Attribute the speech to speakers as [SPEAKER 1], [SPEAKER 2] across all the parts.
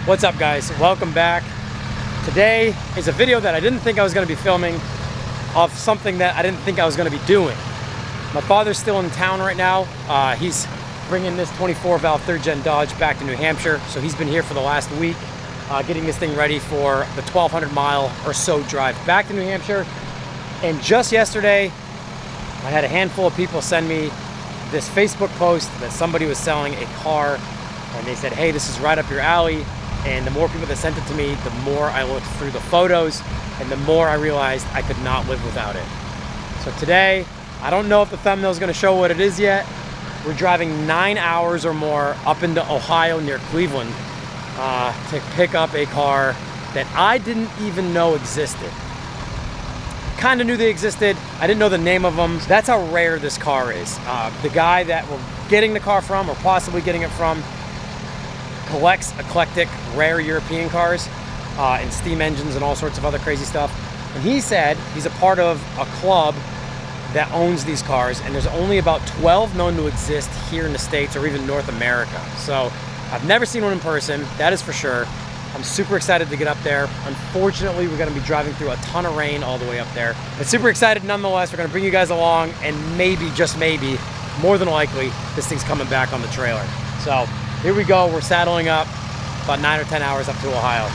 [SPEAKER 1] What's up, guys? Welcome back. Today is a video that I didn't think I was going to be filming of something that I didn't think I was going to be doing. My father's still in town right now. He's bringing this 24 valve 3rd gen Dodge back to New Hampshire. So he's been here for the last week, getting this thing ready for the 1,200 mile or so drive back to New Hampshire. And just yesterday, I had a handful of people send me this Facebook post that somebody was selling a car, and they said, hey, this is right up your alley. And the more people that sent it to me, the more I looked through the photos and the more I realized I could not live without it. So today, I don't know if the thumbnail is going to show what it is yet. We're driving 9 hours or more up into Ohio near Cleveland to pick up a car that I didn't even know existed. Kind of knew they existed. I didn't know the name of them. That's how rare this car is. The guy that we're getting the car from, or possibly getting it from, collects eclectic, rare European cars and steam engines and all sorts of other crazy stuff. And he said he's a part of a club that owns these cars, and there's only about 12 known to exist here in the States or even North America. So I've never seen one in person, that is for sure. I'm super excited to get up there. Unfortunately, we're gonna be driving through a ton of rain all the way up there. But super excited nonetheless. We're gonna bring you guys along, and maybe, just maybe, more than likely, this thing's coming back on the trailer. So here we go, we're saddling up, about 9 or 10 hours up to Ohio.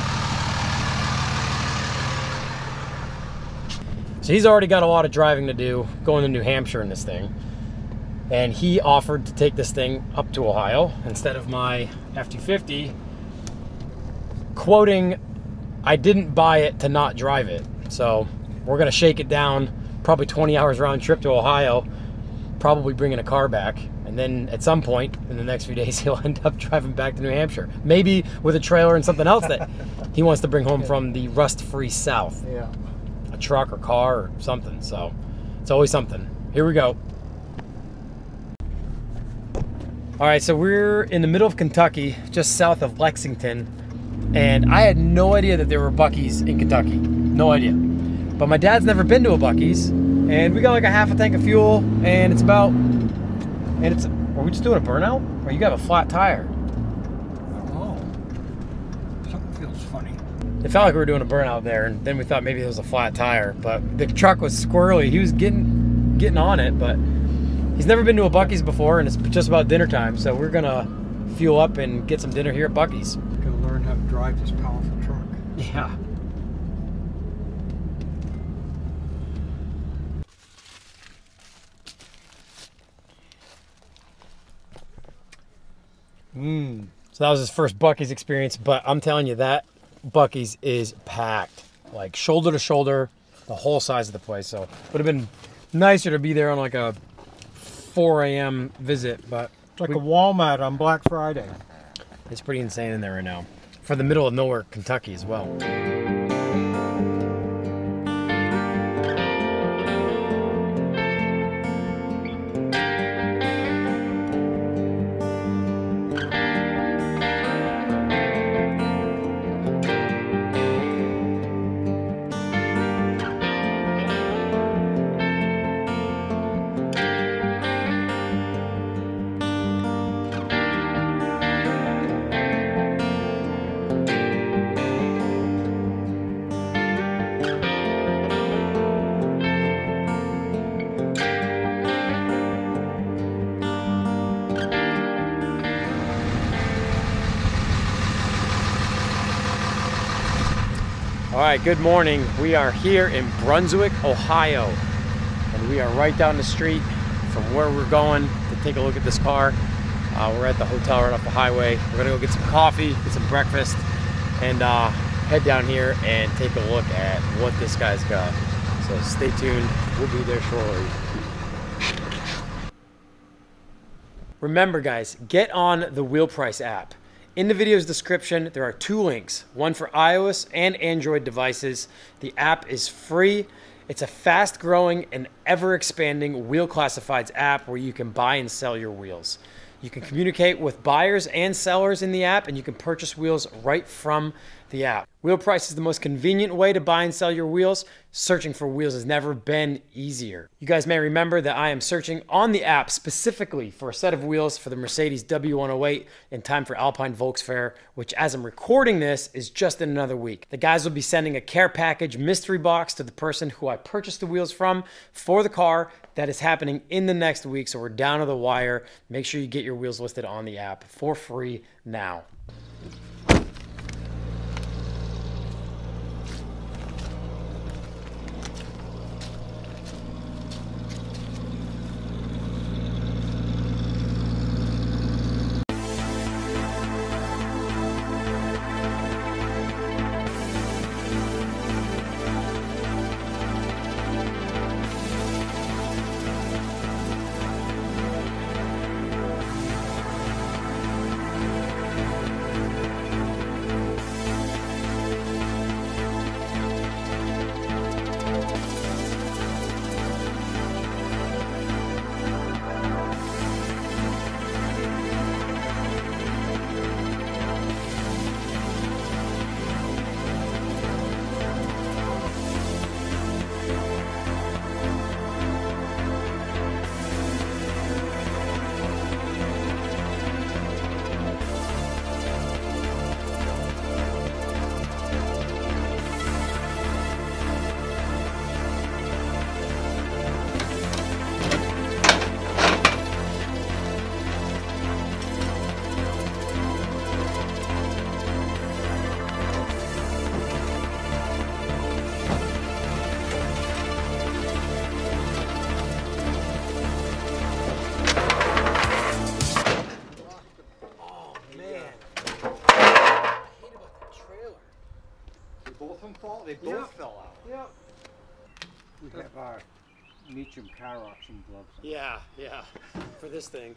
[SPEAKER 1] So he's already got a lot of driving to do, going to New Hampshire in this thing. And he offered to take this thing up to Ohio instead of my F-250, quoting, I didn't buy it to not drive it. So we're gonna shake it down, probably 20 hours round trip to Ohio, probably bringing a car back. And then at some point in the next few days, he'll end up driving back to New Hampshire. Maybe with a trailer and something else that he wants to bring home from the rust-free South.
[SPEAKER 2] Yeah.
[SPEAKER 1] A truck or car or something. So it's always something. Here we go. All right, so we're in the middle of Kentucky, just south of Lexington. And I had no idea that there were Buc-ee's in Kentucky. No idea. But my dad's never been to a Buc-ee's. And we got like a half a tank of fuel, and it's about, are we just doing a burnout? Or you got a flat tire?
[SPEAKER 2] Oh, something feels funny.
[SPEAKER 1] It felt like we were doing a burnout there, and then we thought maybe it was a flat tire, but the truck was squirrely. He was getting on it, but he's never been to a Buc-ee's before, and it's just about dinner time, so we're gonna fuel up and get some dinner here at Buc-ee's.
[SPEAKER 2] Gonna learn how to drive this powerful truck.
[SPEAKER 1] Yeah. So that was his first Buc-ee's experience, but I'm telling you, that Buc-ee's is packed, like shoulder to shoulder, the whole size of the place. So would have been nicer to be there on like a 4 a.m. visit, but
[SPEAKER 2] It's like a Walmart on Black Friday.
[SPEAKER 1] It's pretty insane in there right now. For the middle of nowhere, Kentucky as well. All right, good morning. We are here in Brunswick, Ohio, and we are right down the street from where we're going to take a look at this car. We're at the hotel right off the highway. We're gonna go get some coffee, get some breakfast, and head down here and take a look at what this guy's got. So stay tuned, we'll be there shortly. Remember guys, get on the Wheel Price app. In the video's description, there are 2 links, one for iOS and Android devices. The app is free. It's a fast-growing and ever-expanding wheel classifieds app where you can buy and sell your wheels. You can communicate with buyers and sellers in the app, and you can purchase wheels right from the app. Wheel Price is the most convenient way to buy and sell your wheels. Searching for wheels has never been easier. You guys may remember that I am searching on the app specifically for a set of wheels for the Mercedes W108 in time for Alpine Volks Fair, which as I'm recording this is just in another week. The guys will be sending a care package mystery box to the person who I purchased the wheels from for the car. That is happening in the next week, so we're down to the wire. Make sure you get your wheels listed on the app for free now.
[SPEAKER 2] They both fell out.
[SPEAKER 1] Yep.
[SPEAKER 2] We have our Meacham car auction gloves on.
[SPEAKER 1] Yeah, for this thing.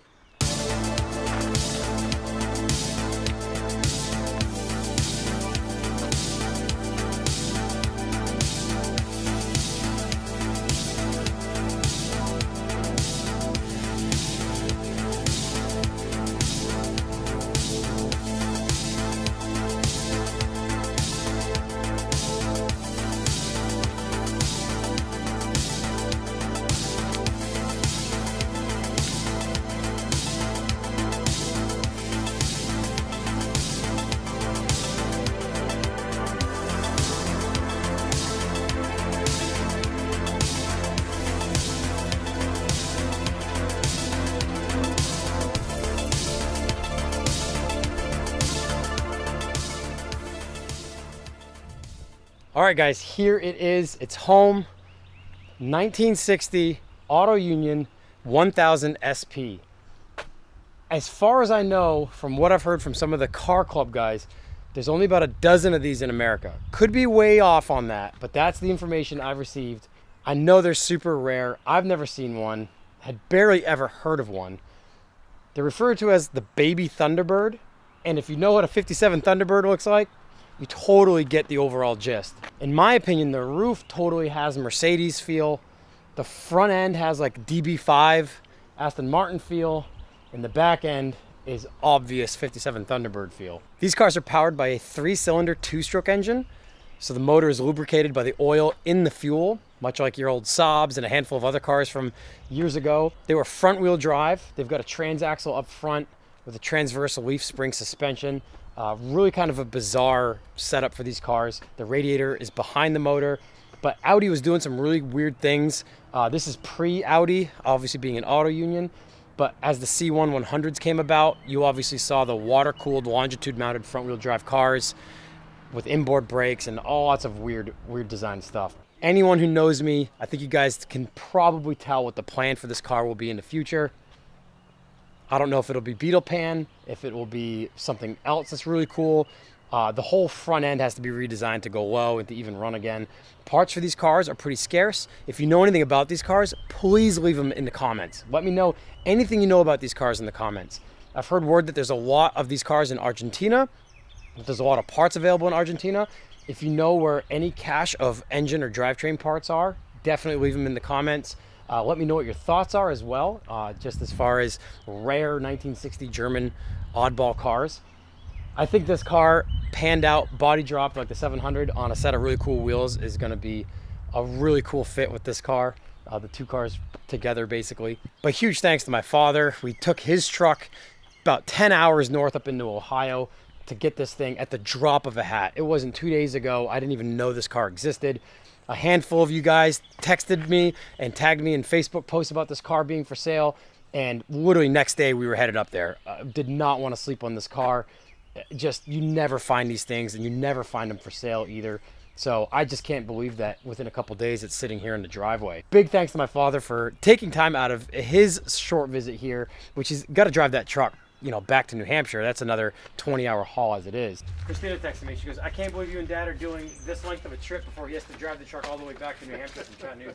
[SPEAKER 1] All right, guys, here it is. It's home. 1960 Auto Union 1000 SP. As far as I know, from what I've heard from some of the car club guys, there's only about a dozen of these in America. Could be way off on that, but that's the information I've received. I know they're super rare. I've never seen one. Had barely ever heard of one. They're referred to as the baby Thunderbird. And if you know what a 57 Thunderbird looks like, you totally get the overall gist. In my opinion, the roof totally has Mercedes feel. The front end has like DB5 Aston Martin feel, and the back end is obvious 57 Thunderbird feel. These cars are powered by a 3-cylinder 2-stroke engine, so the motor is lubricated by the oil in the fuel, much like your old Saabs and a handful of other cars from years ago. They were front-wheel drive. They've got a transaxle up front with a transversal leaf spring suspension. Really kind of a bizarre setup for these cars. The radiator is behind the motor, but Audi was doing some really weird things. This is pre-Audi, obviously being an Auto Union, but as the C1 100s came about, you obviously saw the water-cooled, longitude-mounted front-wheel drive cars with inboard brakes and all lots of weird design stuff. Anyone who knows me, I think you guys can probably tell what the plan for this car will be in the future. I don't know if it'll be Beetle Pan, if it will be something else that's really cool. The whole front end has to be redesigned to go low and to even run again. Parts for these cars are pretty scarce. If you know anything about these cars, please leave them in the comments. Let me know anything you know about these cars in the comments. I've heard word that there's a lot of these cars in Argentina. There's a lot of parts available in Argentina. If you know where any cache of engine or drivetrain parts are, definitely leave them in the comments. Let me know what your thoughts are as well, just as far as rare 1960 German oddball cars. I think this car panned out, body dropped like the 700 on a set of really cool wheels is going to be a really cool fit with this car. The two cars together basically. But huge thanks to my father. We took his truck about 10 hours north up into Ohio to get this thing at the drop of a hat. It wasn't 2 days ago. I didn't even know this car existed. A handful of you guys texted me and tagged me in Facebook posts about this car being for sale. And literally next day we were headed up there. Did not want to sleep on this car. Just, you never find these things, and you never find them for sale either. So I just can't believe that within a couple days it's sitting here in the driveway. Big thanks to my father for taking time out of his short visit here, which he's got to drive that truck, you know, back to New Hampshire. That's another 20-hour haul as it is. Christina texted me. She goes, I can't believe you and Dad are doing this length of a trip before he has to drive the truck all the way back to New Hampshire from Chattanooga.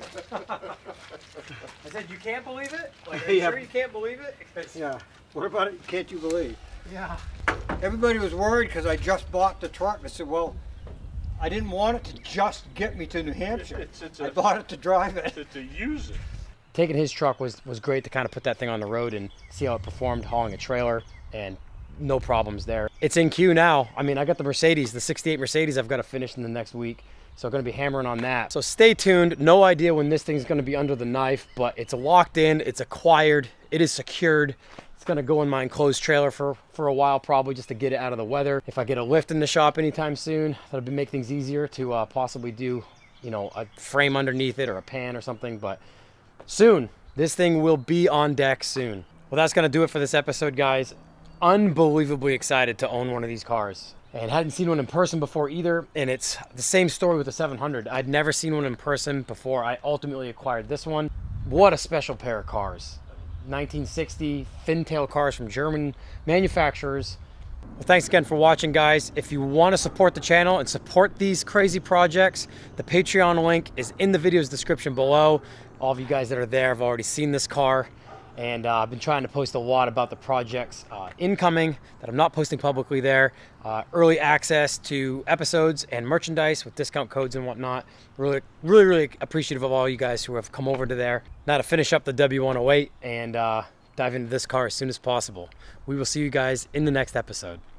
[SPEAKER 1] I said, you can't believe it? Like, are you sure you can't believe it?
[SPEAKER 2] Yeah. What about it? Can't you believe?
[SPEAKER 1] Yeah.
[SPEAKER 2] Everybody was worried because I just bought the truck. I said, well, I didn't want it to just get me to New Hampshire. I bought it to drive it.
[SPEAKER 3] To use it.
[SPEAKER 1] Taking his truck was great to kind of put that thing on the road and see how it performed hauling a trailer, and no problems there. It's in queue now. I mean, I got the Mercedes, the 68 Mercedes I've got to finish in the next week. So I'm going to be hammering on that. So stay tuned. No idea when this thing's going to be under the knife, but it's locked in, it's acquired, it is secured. It's going to go in my enclosed trailer for a while, probably just to get it out of the weather. If I get a lift in the shop anytime soon, that'll make things easier to possibly do, you know, a frame underneath it or a pan or something. But soon, this thing will be on deck soon. Well, that's going to do it for this episode, guys. Unbelievably excited to own one of these cars. And hadn't seen one in person before either. And it's the same story with the 700. I'd never seen one in person before I ultimately acquired this one. What a special pair of cars. 1960 fin-tail cars from German manufacturers. Well, thanks again for watching, guys. If you want to support the channel and support these crazy projects, the Patreon link is in the video's description below. All of you guys that are there have already seen this car, and I've been trying to post a lot about the projects incoming that I'm not posting publicly there. Early access to episodes and merchandise with discount codes and whatnot. Really appreciative of all you guys who have come over to there. Now to finish up the W108 and dive into this car as soon as possible. We will see you guys in the next episode.